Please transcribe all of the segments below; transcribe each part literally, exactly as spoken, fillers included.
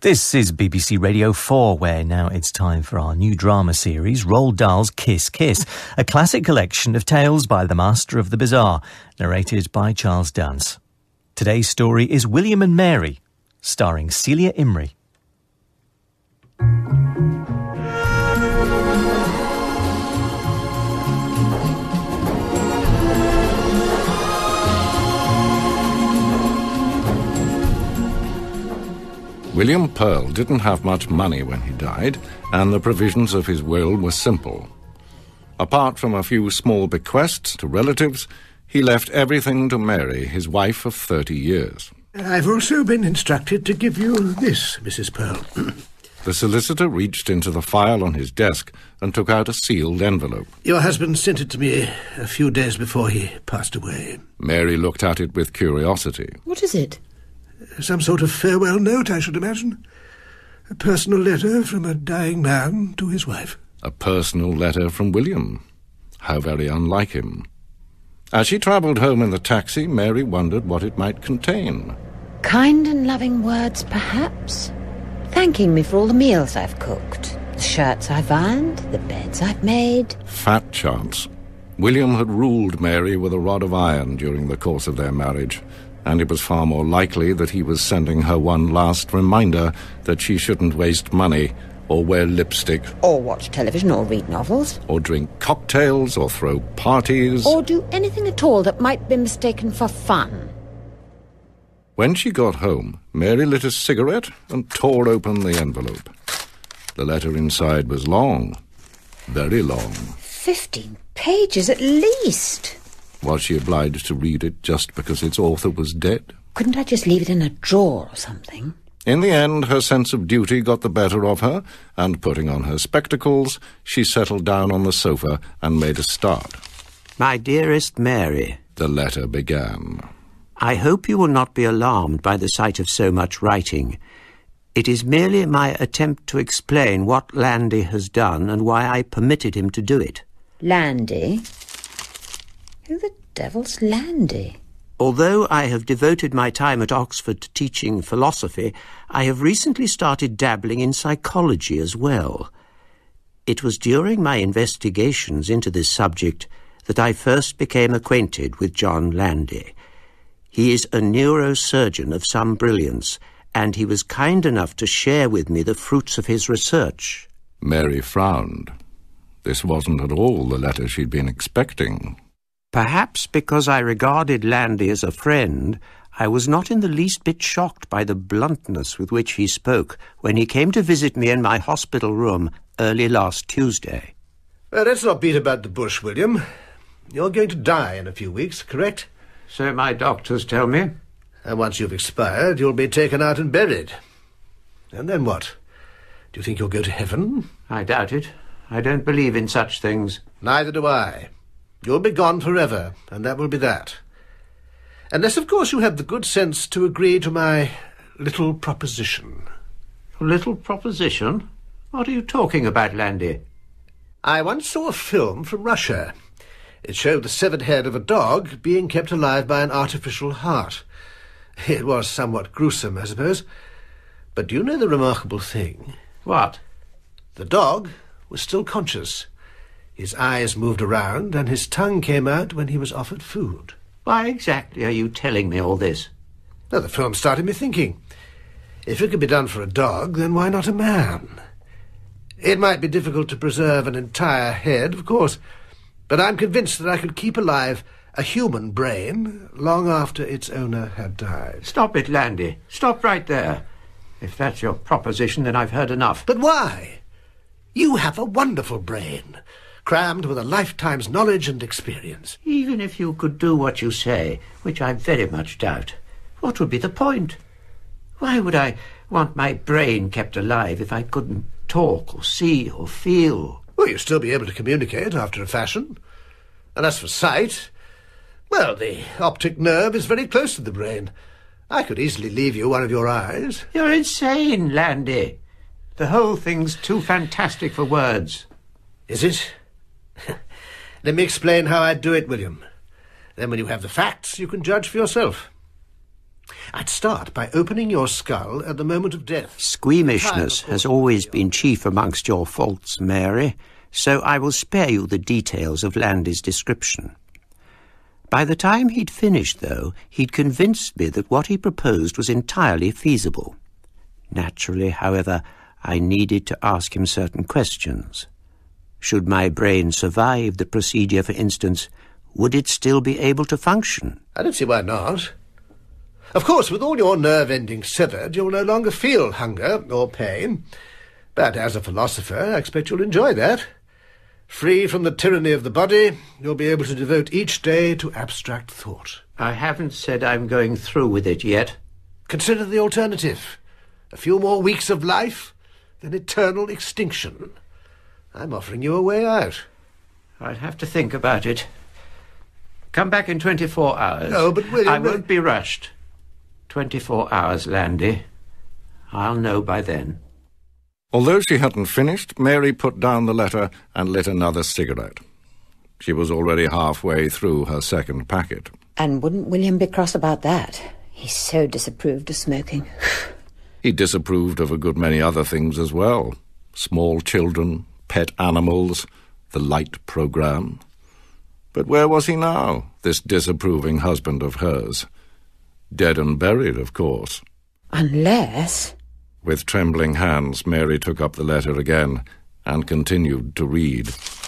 This is B B C Radio four, where now it's time for our new drama series, Roald Dahl's Kiss Kiss, a classic collection of tales by the master of the bizarre, narrated by Charles Dance. Today's story is William and Mary, starring Celia Imrie. William Pearl didn't have much money when he died, and the provisions of his will were simple. Apart from a few small bequests to relatives, he left everything to Mary, his wife of thirty years. I've also been instructed to give you this, Missus Pearl. The solicitor reached into the file on his desk and took out a sealed envelope. Your husband sent it to me a few days before he passed away. Mary looked at it with curiosity. What is it? Some sort of farewell note, I should imagine. A personal letter from a dying man to his wife. A personal letter from William. How very unlike him. As she travelled home in the taxi, Mary wondered what it might contain. Kind and loving words, perhaps. Thanking me for all the meals I've cooked, the shirts I've ironed, the beds I've made. Fat chance. William had ruled Mary with a rod of iron during the course of their marriage, and it was far more likely that he was sending her one last reminder that she shouldn't waste money, or wear lipstick, Or watch television, or read novels. or drink cocktails, or throw parties. Or do anything at all that might be mistaken for fun. When she got home, Mary lit a cigarette and tore open the envelope. The letter inside was long, very long. Fifteen pages at least. Was she obliged to read it just because its author was dead? Couldn't I just leave it in a drawer or something? In the end, her sense of duty got the better of her, and putting on her spectacles, she settled down on the sofa and made a start. My dearest Mary, The letter began. I hope you will not be alarmed by the sight of so much writing. It is merely my attempt to explain what Landy has done and why I permitted him to do it. Landy? Who the devil's Landy? Although I have devoted my time at Oxford to teaching philosophy, I have recently started dabbling in psychology as well. It was during my investigations into this subject that I first became acquainted with John Landy. He is a neurosurgeon of some brilliance, and he was kind enough to share with me the fruits of his research. Mary frowned. This wasn't at all the letter she'd been expecting. Perhaps because I regarded Landy as a friend, I was not in the least bit shocked by the bluntness with which he spoke when he came to visit me in my hospital room early last Tuesday. Well, let's not beat about the bush, William. You're going to die in a few weeks, correct? So my doctors tell me. And once you've expired, you'll be taken out and buried. And then what? Do you think you'll go to heaven? I doubt it. I don't believe in such things. Neither do I. You'll be gone forever, and that will be that. Unless, of course, you have the good sense to agree to my little proposition. A little proposition? What are you talking about, Landy? I once saw a film from Russia. It showed the severed head of a dog being kept alive by an artificial heart. It was somewhat gruesome, I suppose. But do you know the remarkable thing? What? The dog was still conscious. His eyes moved around, and his tongue came out when he was offered food. Why exactly are you telling me all this? Now, the film started me thinking. If it could be done for a dog, then why not a man? It might be difficult to preserve an entire head, of course, but I'm convinced that I could keep alive a human brain long after its owner had died. Stop it, Landy. Stop right there. If that's your proposition, then I've heard enough. But why? You have a wonderful brain, crammed with a lifetime's knowledge and experience. Even if you could do what you say, which I very much doubt, what would be the point? Why would I want my brain kept alive if I couldn't talk or see or feel? Well, you'd still be able to communicate after a fashion. And as for sight, well, the optic nerve is very close to the brain. I could easily leave you one of your eyes. You're insane, Landy. The whole thing's too fantastic for words. Is it? Let me explain how I'd do it, William. Then when you have the facts, you can judge for yourself. I'd start by opening your skull at the moment of death. Squeamishness has always been chief amongst your faults, Mary, so I will spare you the details of Landy's description. By the time he'd finished, though, he'd convinced me that what he proposed was entirely feasible. Naturally, however, I needed to ask him certain questions. Should my brain survive the procedure, for instance, would it still be able to function? I don't see why not. Of course, with all your nerve endings severed, you'll no longer feel hunger or pain. But as a philosopher, I expect you'll enjoy that. Free from the tyranny of the body, you'll be able to devote each day to abstract thought. I haven't said I'm going through with it yet. Consider the alternative. A few more weeks of life, then eternal extinction. I'm offering you a way out. I'd have to think about it. Come back in twenty-four hours. No, but William... I won't be rushed. Twenty-four hours, Landy. I'll know by then. Although she hadn't finished, Mary put down the letter and lit another cigarette. She was already halfway through her second packet. And wouldn't William be cross about that? He so disapproved of smoking. He disapproved of a good many other things as well. Small children, pet animals, the light programme. But where was he now, this disapproving husband of hers? Dead and buried, of course. Unless... With trembling hands, Mary took up the letter again and continued to read.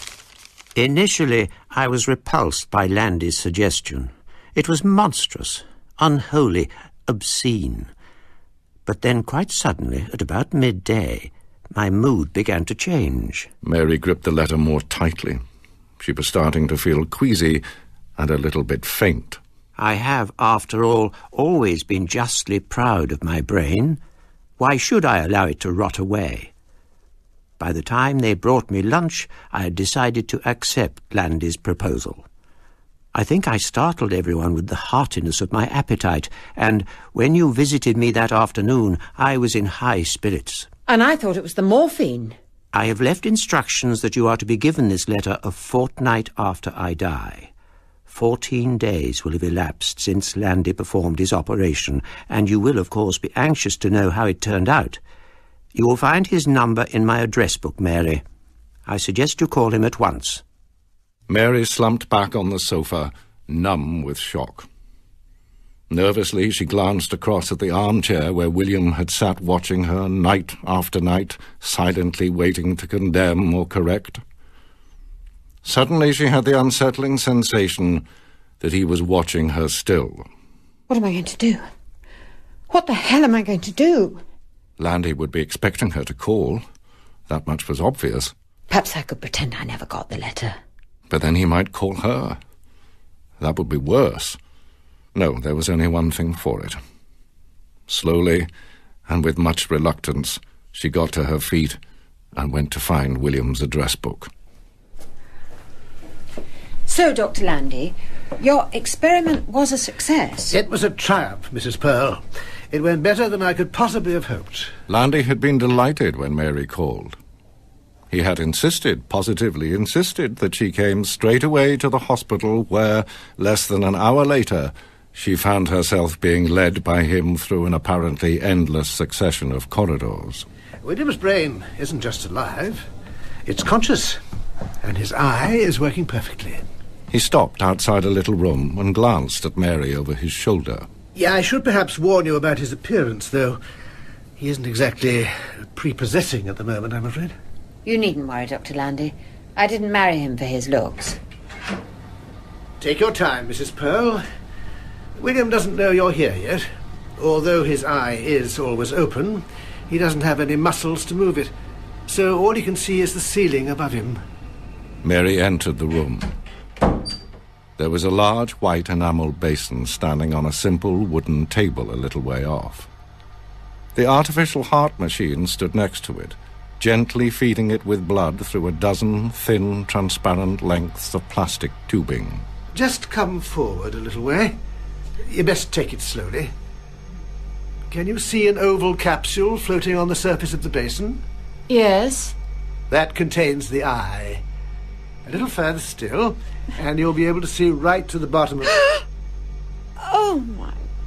Initially, I was repulsed by Landy's suggestion. It was monstrous, unholy, obscene. But then, quite suddenly, at about midday, my mood began to change. Mary gripped the letter more tightly. She was starting to feel queasy and a little bit faint. I have, after all, always been justly proud of my brain. Why should I allow it to rot away? By the time they brought me lunch, I had decided to accept Landy's proposal. I think I startled everyone with the heartiness of my appetite, and when you visited me that afternoon, I was in high spirits. And I thought it was the morphine. I have left instructions that you are to be given this letter a fortnight after I die. Fourteen days will have elapsed since Landy performed his operation, and you will, of course, be anxious to know how it turned out. You will find his number in my address book, Mary. I suggest you call him at once. Mary slumped back on the sofa, numb with shock. Nervously, she glanced across at the armchair where William had sat watching her night after night, silently waiting to condemn or correct. Suddenly she had the unsettling sensation that he was watching her still. What am I going to do? What the hell am I going to do? Landy would be expecting her to call. That much was obvious. Perhaps I could pretend I never got the letter. But then he might call her. That would be worse. No, there was only one thing for it. Slowly, and with much reluctance, she got to her feet and went to find William's address book. So, Doctor Landy, your experiment was a success. It was a triumph, Missus Pearl. It went better than I could possibly have hoped. Landy had been delighted when Mary called. He had insisted, positively insisted, that she came straight away to the hospital where, less than an hour later, she found herself being led by him through an apparently endless succession of corridors. William's brain isn't just alive, it's conscious, and his eye is working perfectly. He stopped outside a little room and glanced at Mary over his shoulder. Yeah, I should perhaps warn you about his appearance, though. He isn't exactly prepossessing at the moment, I'm afraid. You needn't worry, Doctor Landy. I didn't marry him for his looks. Take your time, Missus Pearl. William doesn't know you're here yet. Although his eye is always open, he doesn't have any muscles to move it, so all he can see is the ceiling above him. Mary entered the room. There was a large white enamel basin standing on a simple wooden table a little way off. The artificial heart machine stood next to it, gently feeding it with blood through a dozen thin, transparent lengths of plastic tubing. Just come forward a little way. You best take it slowly. Can you see an oval capsule floating on the surface of the basin? Yes. That contains the eye. A little further still, and you'll be able to see right to the bottom of... Oh, my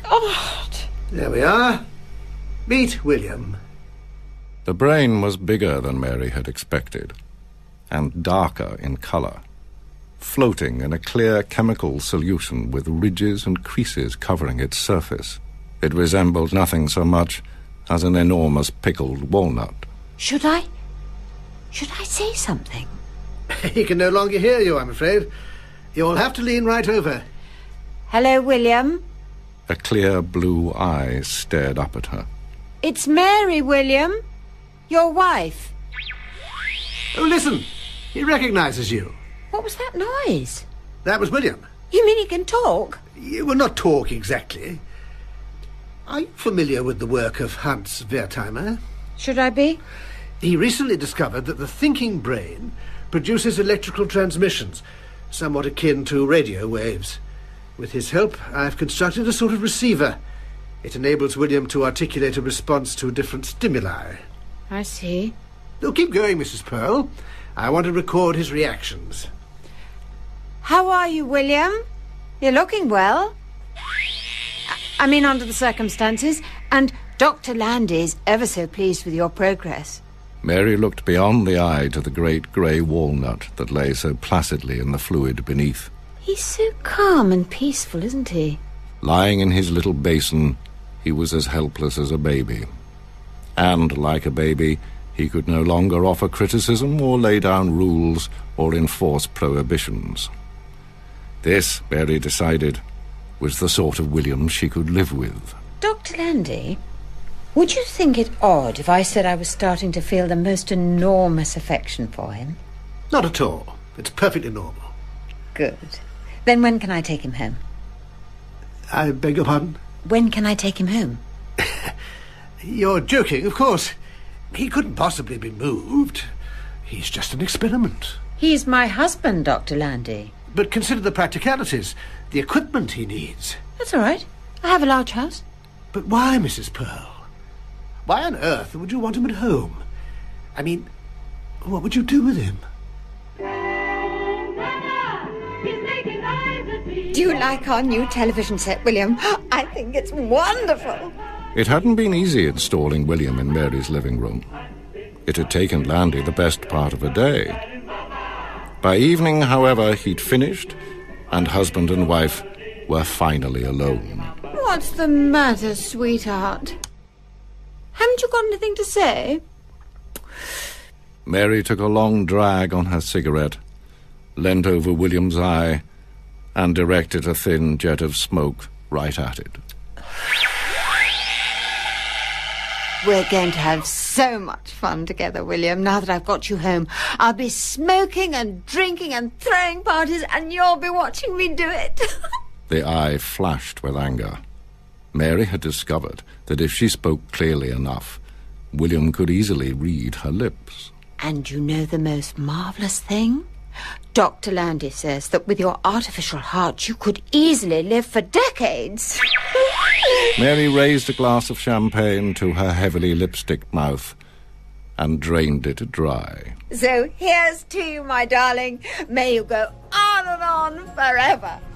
God! There we are. Meet William. The brain was bigger than Mary had expected, and darker in colour, floating in a clear chemical solution with ridges and creases covering its surface. It resembled nothing so much as an enormous pickled walnut. Should I... should I say something? He can no longer hear you, I'm afraid. You'll have to lean right over. Hello, William. A clear blue eye stared up at her. It's Mary, William. Your wife. Oh, listen. He recognises you. What was that noise? That was William. You mean he can talk? You will not talk exactly. Are you familiar with the work of Hans Wertheimer? Should I be? He recently discovered that the thinking brain produces electrical transmissions, somewhat akin to radio waves. With his help, I've constructed a sort of receiver. It enables William to articulate a response to different stimuli. I see. Oh, keep going, Missus Pearl. I want to record his reactions. How are you, William? You're looking well. I mean, under the circumstances. And Doctor Landy's ever so pleased with your progress. Mary looked beyond the eye to the great grey walnut that lay so placidly in the fluid beneath. He's so calm and peaceful, isn't he? Lying in his little basin, he was as helpless as a baby. And, like a baby, he could no longer offer criticism or lay down rules or enforce prohibitions. This, Mary decided, was the sort of William she could live with. Doctor Landy, would you think it odd if I said I was starting to feel the most enormous affection for him? Not at all. It's perfectly normal. Good. Then when can I take him home? I beg your pardon? When can I take him home? You're joking, of course. He couldn't possibly be moved. He's just an experiment. He's my husband, Doctor Landy. But consider the practicalities, the equipment he needs. That's all right. I have a large house. But why, Missus Pearl? Why on earth would you want him at home? I mean, what would you do with him? Do you like our new television set, William? I think it's wonderful. It hadn't been easy installing William in Mary's living room. It had taken Landy the best part of a day. By evening, however, he'd finished, and husband and wife were finally alone. What's the matter, sweetheart? Haven't you got anything to say? Mary took a long drag on her cigarette, leant over William's eye, and directed a thin jet of smoke right at it. We're going to have so much fun together, William, now that I've got you home. I'll be smoking and drinking and throwing parties, and you'll be watching me do it. The eye flashed with anger. Mary had discovered that if she spoke clearly enough, William could easily read her lips. And you know the most marvellous thing? Doctor Landy says that with your artificial heart you could easily live for decades. Mary raised a glass of champagne to her heavily lipsticked mouth and drained it dry. So here's to you, my darling. May you go on and on forever.